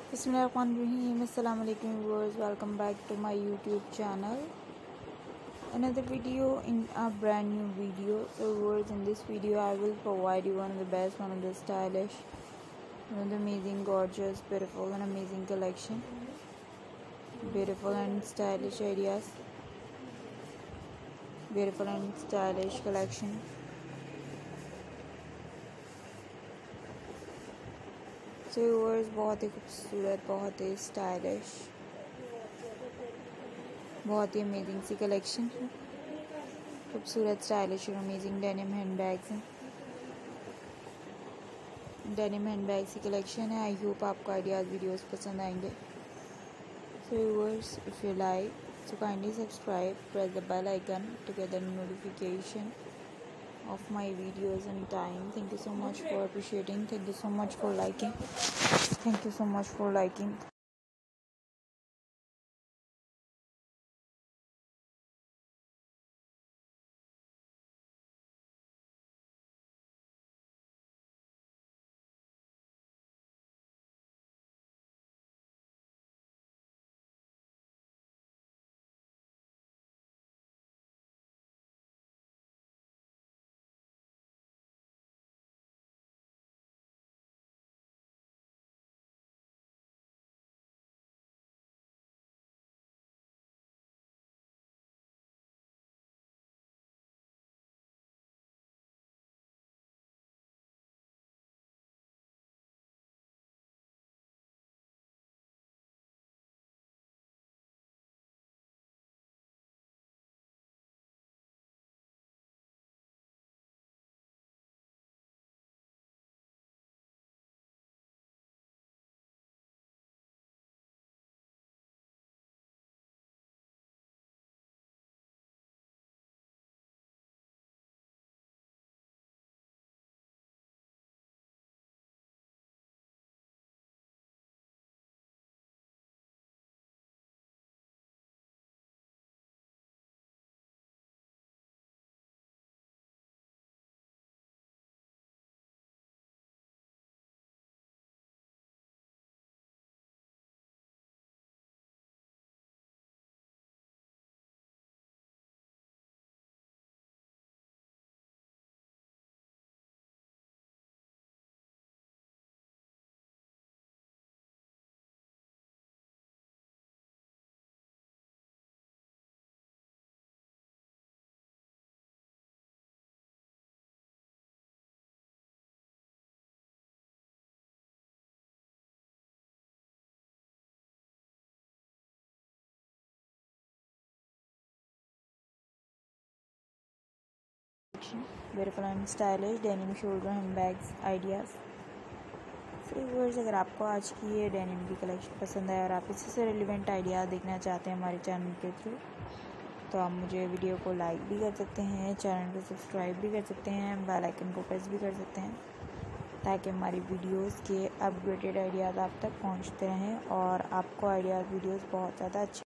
Bismillahirrahmanirrahim. Assalamu alaikum viewers. Welcome back to my YouTube channel. Another video in a brand new video. So viewers, in this video I will provide you one of the best, one of the stylish, one of the amazing, gorgeous, beautiful and amazing collection. Beautiful and stylish ideas. Beautiful and stylish collection. So viewers, बहुत ही खूबसूरत, बहुत ही stylish, बहुत ही amazing सी collection है. खूबसूरत, stylish और amazing denim handbags हैं. Denim handbags की कलेक्शन है. आई होप आपको आइडियाज़ वीडियोस पसंद आएंगे. So viewers, if you like, so kindly subscribe, press the bell icon to get the notification of my videos on time. Thank you so much for appreciating. Thank you so much for liking. Thank you so much for liking. Beautiful and stylish denim shoulder handbags ideas. So viewers, अगर आपको आज की ये denim की collection पसंद है और आप इसी से रिलेवेंट आइडियाज़ देखना चाहते हैं हमारे चैनल के थ्रू, तो आप मुझे वीडियो को लाइक भी कर सकते हैं, चैनल को सब्सक्राइब भी कर सकते हैं, बेल आइकन को प्रेस भी कर सकते हैं, ताकि हमारी वीडियोस के अपडेटेड आइडियाज़ आप तक पहुंचते रहें और आपको आइडियाज़ वीडियोस बहुत ज़्यादा अच्छे